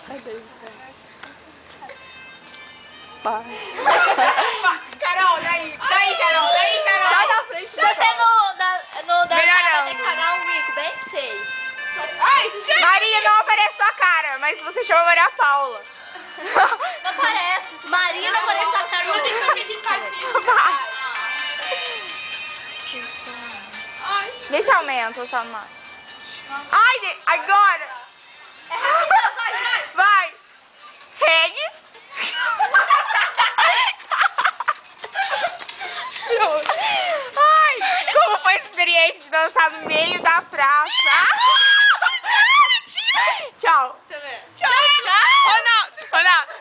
Carol, daí, Carol. Sai da frente. Se você não dançar, vai ter que pagar um mico, bem feio. Maria, não aparece sua cara, mas você chama Maria Paula. Não parece. Maria não parece sua cara. Você chama de Vê se aumenta ou só mais. Ai, agora. Vai. Regue. Ai, como foi a experiência de dançar no meio da praça? Tchau. Deixa eu ver. Tchau. Ronaldo.